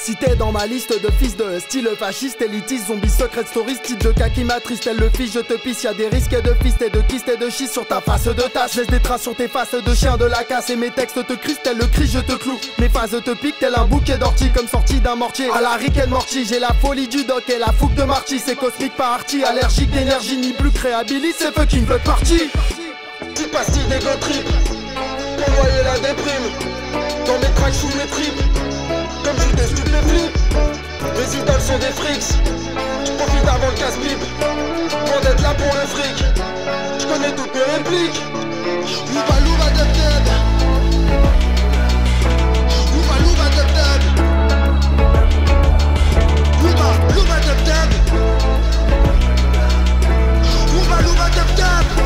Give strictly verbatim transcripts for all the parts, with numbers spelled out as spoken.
Si t'es dans ma liste de fils de style fasciste, élitiste, zombie, secret stories, titre de kaki matrice, tel le fiche, je te pisse, y'a des risques de fist et de kyste et de schiste sur ta face de tache. Laisse des traces sur tes faces de chien de la casse et mes textes te crissent, tel le cri, je te cloue. Mes phases te piquent, tel un bouquet d'ortie, comme sorti d'un mortier. À la Rick and Morty, j'ai la folie du doc et la fougue de Marty, c'est cosmique par arty, allergique d'énergie, ni plus créabilis, c'est fucking blood party. Petite pastille d'ego trip, pour noyer la déprime, dans mes tracks sous mes tripes. Comme je des stupéflips, mes idoles sont des frics. J'profite avant le casse-pipe, loin d'être là pour le fric. J'connais toutes mes répliques. Louba louba dub dub, louba louba dub dub, louba louba dub dub, louba louba dub dub.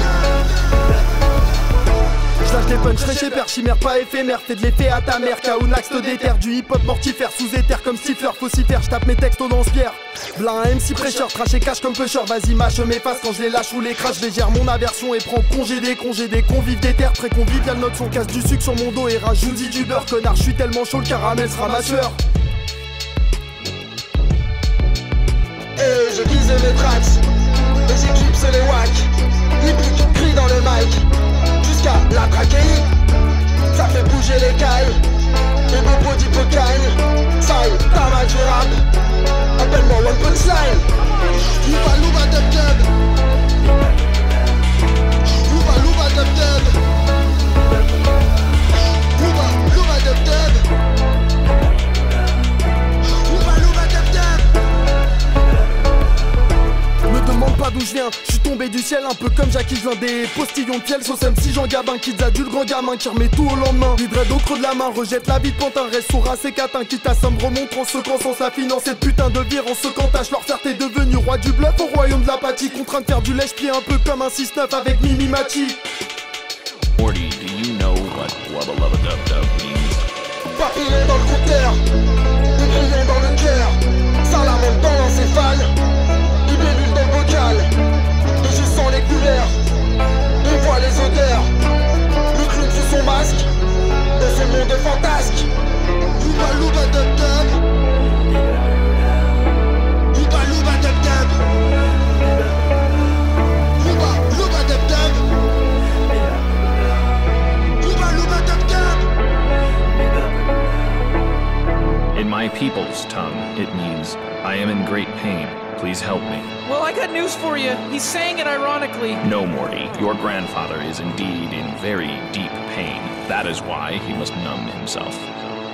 J'lâche des punchs fraîches et père, chimère pas éphémère, fais de l'effet à ta mère, Kaunax te déterre, du hip hop mortifère, sous éther comme Stifler, faut s'y faire, j'tape mes textes au lance-pierre. V'là un M C prêcheur, trash et cash comme pusher, vas-y mâche mes faces quand je les lâche ou les crache, je gère mon aversion et prends congé des congés des convives des terres, très convivial, note son casse du sucre sur mon dos et rajoute du beurre, connard, j'suis tellement chaud le caramel sera ma sueur. Et je vise mes tracks, les équipes c'est les wack, ni plus qu'une crie dans le mic. Jusqu'à la trachéite, ça fait bouger les cailles. Et mon body peut gagne, ça y est, t'as mal du rap. Appelle-moi One Punchline. Louba louba dub dub, louba louba dub dub, louba louba dub dub, louba louba dub dub. Me demande pas d'où je viens, je suis tombé du ciel un peu comme Jackie, je viens des postillons de fiel, sauce M C Jean Gabin, kids adultes, grand gamin qui remet tout au lendemain. L'hydrède au creux de la main, rejette la vie de pantin, reste sourd à ses catins, qui t'assomme, remonte en secouant sans sa finance. Cette putain de vire en secant tâche, leur faire t'es devenu roi du bluff au royaume de l'apathie, contraint de faire du lèche-pied un peu comme un six neuf avec Mimi Mati. Morty, do you know what Wubba Lubba Dub Dub means? Papillon dans le compteur, papillon dans le cœur, salamande dans l'encéphale, libellule dans le bocal, et je sens les couleurs, et vois les odeurs, le clown sous son masque, dans ce monde fantasque. Louba louba dub dub, louba louba dub dub, louba louba dub dub, louba louba dub dub. In my people's tongue, it means, I am in great pain. Please help me. Well, I got news for you. He's saying it ironically. No, Morty. Your grandfather is indeed in very deep pain. That is why he must numb himself.